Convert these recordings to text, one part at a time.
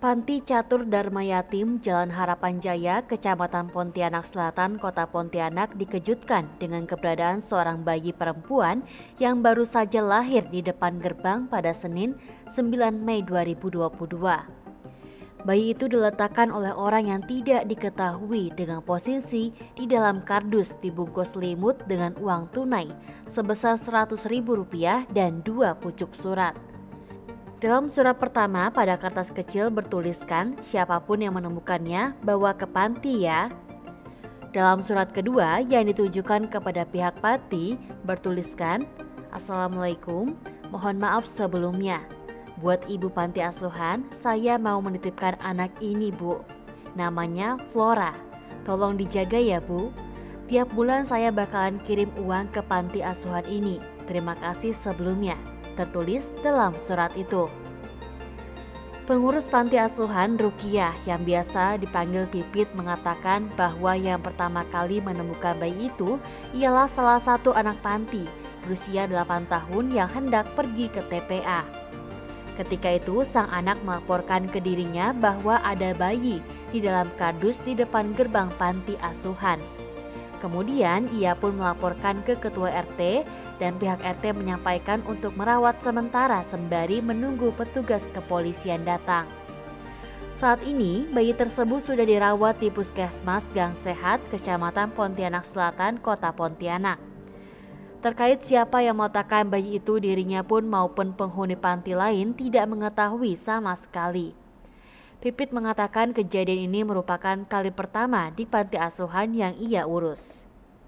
Panti Catur Dharma Yatim, Jalan Harapan Jaya, Kecamatan Pontianak Selatan, Kota Pontianak dikejutkan dengan keberadaan seorang bayi perempuan yang baru saja lahir di depan gerbang pada Senin 9 Mei 2022. Bayi itu diletakkan oleh orang yang tidak diketahui dengan posisi di dalam kardus dibungkus selimut dengan uang tunai sebesar Rp100.000 dan 2 pucuk surat. Dalam surat pertama pada kertas kecil bertuliskan siapapun yang menemukannya bawa ke panti ya. Dalam surat kedua yang ditujukan kepada pihak panti bertuliskan Assalamualaikum, mohon maaf sebelumnya. Buat ibu panti asuhan, saya mau menitipkan anak ini bu. Namanya Flora, tolong dijaga ya bu. Tiap bulan saya bakalan kirim uang ke panti asuhan ini. Terima kasih sebelumnya. Tertulis dalam surat itu. Pengurus panti asuhan Rukiah yang biasa dipanggil Pipit mengatakan bahwa yang pertama kali menemukan bayi itu ialah salah satu anak panti berusia 8 tahun yang hendak pergi ke TPA. Ketika itu sang anak melaporkan ke dirinya bahwa ada bayi di dalam kardus di depan gerbang panti asuhan. Kemudian ia pun melaporkan ke ketua RT dan pihak RT menyampaikan untuk merawat sementara sembari menunggu petugas kepolisian datang. Saat ini bayi tersebut sudah dirawat di Puskesmas Gang Sehat, Kecamatan Pontianak Selatan, Kota Pontianak. Terkait siapa yang meletakkan bayi itu, dirinya pun maupun penghuni panti lain tidak mengetahui sama sekali. Pipit mengatakan kejadian ini merupakan kali pertama di panti asuhan yang ia urus.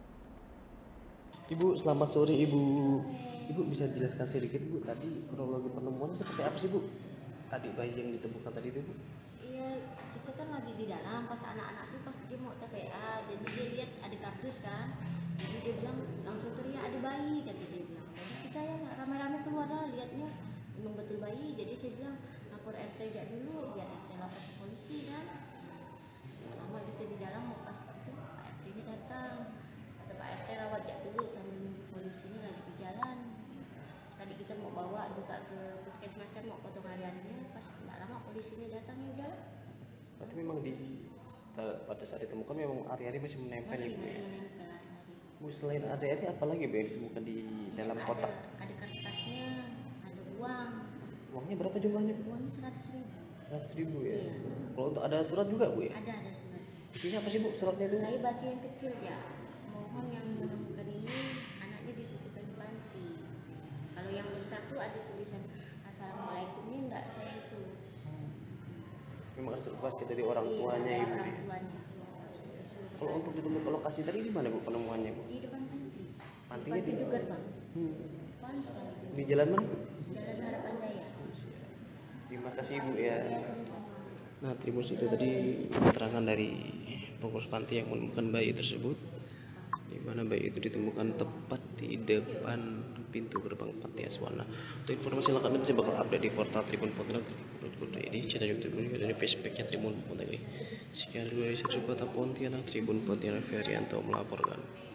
Ibu, selamat sore Ibu. Ibu bisa jelaskan sedikit Bu, tadi kronologi penemuannya seperti apa sih Bu? Adik bayi yang ditemukan tadi itu Bu? Iya, kita kan lagi di dalam, pas anak-anak tuh pas dia mau TPA, jadi dia lihat ada kardus kan, jadi dia bilang langsung teriak ada bayi, kata dia bilang. Jadi kita yang ramai-ramai keluar lah, lihatnya memang betul bayi, jadi saya bilang lapor RT aja dulu, biar RT lapor ke polisi kan. Lama kita di dalam, pas itu Pak RT-nya datang, kata Pak RT rawat ya dulu sambil nunggu polisi ini lagi di jalan. Tadi kita mau bawa juga ke puskesmas kan, mau potong hariannya, pas nggak lama polisinya datang ya udah. Berarti memang pada saat ditemukan memang hari-hari masih menempel Masih Ibu ya? menempel hari-hari. Bu, selain hari-hari apa lagi Bu yang ditemukan di dalam kotak? Ada kertasnya, ada uang. Uangnya berapa jumlahnya Bu? Uangnya 100.000. 100.000 ya? Iya. Kalau untuk ada surat juga Bu ya? Ada surat. Isinya apa sih Bu suratnya itu? Saya baca yang kecil ya. Mohon yang menemukan ini anaknya dititipkan di panti. Kalau yang besar tuh ada tulisan Assalamualaikumnya enggak saya itu. Memang ada surprise dari orang tuanya Iya, Ibu orang ya? tuanya. Kalau untuk ditemukan lokasi tadi di mana Bu penemuannya Bu? Di depan panti. Pantinya Panti di juga bang. Hmm. Depan sekali. Di jalan mana? Jalan Harapan Jaya. Terima kasih Ibu ya. Iya sama-sama. Nah, Tribus itu tadi keterangan dari pengurus panti yang menemukan bayi tersebut, di mana bayi itu ditemukan tepat di depan pintu gerbang panti asuhan. Untuk informasi lengkapnya saya bakal update di portal Tribun Pontianak ini channel YouTube Tribun dari Facebooknya Tribun Pontianak. Sekian dulu dari Kota Pontianak, Tribun Pontianak Ferianto melaporkan.